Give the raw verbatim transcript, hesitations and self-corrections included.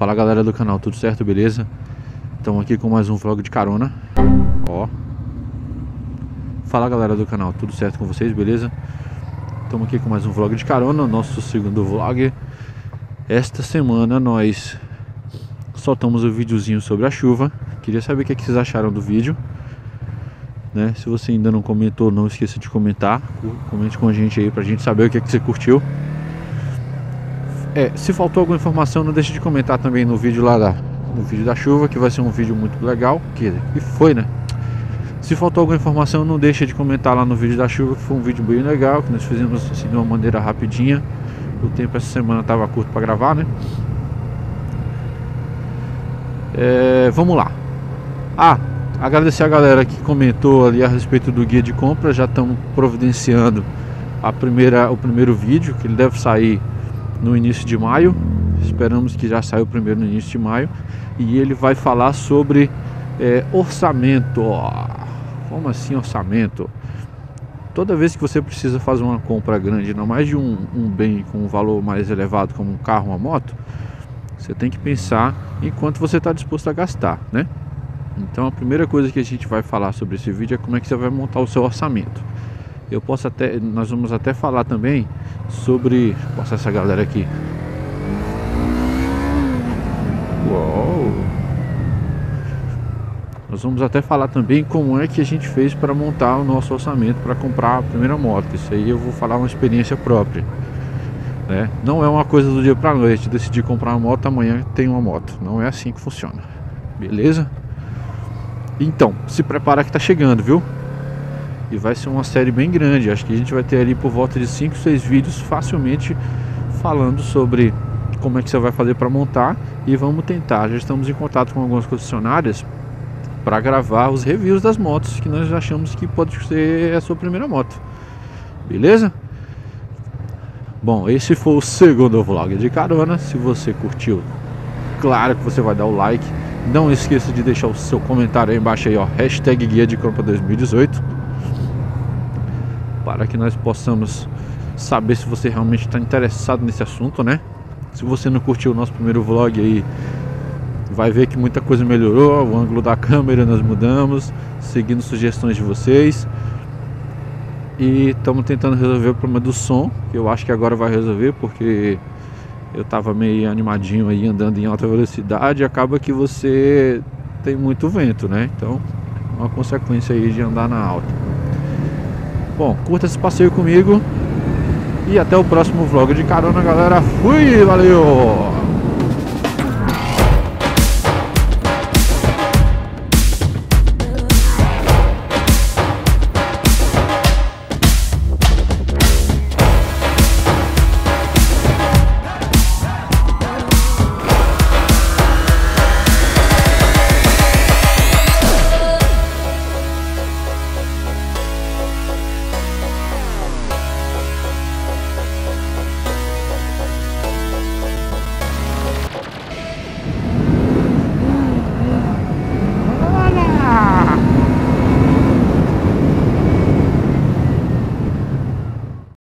Fala galera do canal, tudo certo, beleza? Estamos aqui com mais um vlog de carona. Ó. Fala galera do canal, tudo certo com vocês, beleza? Estamos aqui com mais um vlog de carona, nosso segundo vlog. Esta semana nós soltamos o um videozinho sobre a chuva. Queria saber o que, é que vocês acharam do vídeo, né? Se você ainda não comentou, não esqueça de comentar. Comente com a gente aí pra gente saber o que, é que você curtiu. É, se faltou alguma informação, não deixe de comentar também no vídeo lá da, no vídeo da chuva, que vai ser um vídeo muito legal, que, que foi, né? Se faltou alguma informação, não deixe de comentar lá no vídeo da chuva, que foi um vídeo bem legal, que nós fizemos assim de uma maneira rapidinha. O tempo essa semana estava curto para gravar, né? É, vamos lá. Ah, agradecer a galera que comentou ali a respeito do guia de compra. Já estamos providenciando a primeira, o primeiro vídeo, que ele deve sair no início de maio. Esperamos que já saiu o primeiro no início de maio. E ele vai falar sobre é, orçamento. Como assim orçamento? Toda vez que você precisa fazer uma compra grande, não mais de um, um bem com um valor mais elevado, como um carro, uma moto, você tem que pensar em quanto você está disposto a gastar, né? Então a primeira coisa que a gente vai falar sobre esse vídeo é como é que você vai montar o seu orçamento. Eu posso até, nós vamos até falar também sobre, deixa eu passar essa galera aqui. Uou! Nós vamos até falar também como é que a gente fez para montar o nosso orçamento para comprar a primeira moto. Isso aí eu vou falar uma experiência própria, né? Não é uma coisa do dia para noite, decidir comprar uma moto, amanhã tem uma moto. Não é assim que funciona, beleza? Então, se prepara que tá chegando, viu? E vai ser uma série bem grande. Acho que a gente vai ter ali por volta de cinco, seis vídeos facilmente falando sobre como é que você vai fazer para montar. E vamos tentar, já estamos em contato com algumas concessionárias para gravar os reviews das motos que nós achamos que pode ser a sua primeira moto, beleza? Bom, esse foi o segundo vlog de carona. Se você curtiu, claro que você vai dar o like. Não esqueça de deixar o seu comentário aí embaixo aí, ó, hashtag guia de compra dois mil e dezoito, para que nós possamos saber se você realmente está interessado nesse assunto, né? Se você não curtiu o nosso primeiro vlog aí, vai ver que muita coisa melhorou. O ângulo da câmera nós mudamos, seguindo sugestões de vocês. E estamos tentando resolver o problema do som, que eu acho que agora vai resolver, porque eu tava meio animadinho aí andando em alta velocidade. Acaba que você tem muito vento, né? Então é uma consequência aí de andar na alta. Bom, curta esse passeio comigo e até o próximo vlog de carona, galera. Fui, valeu!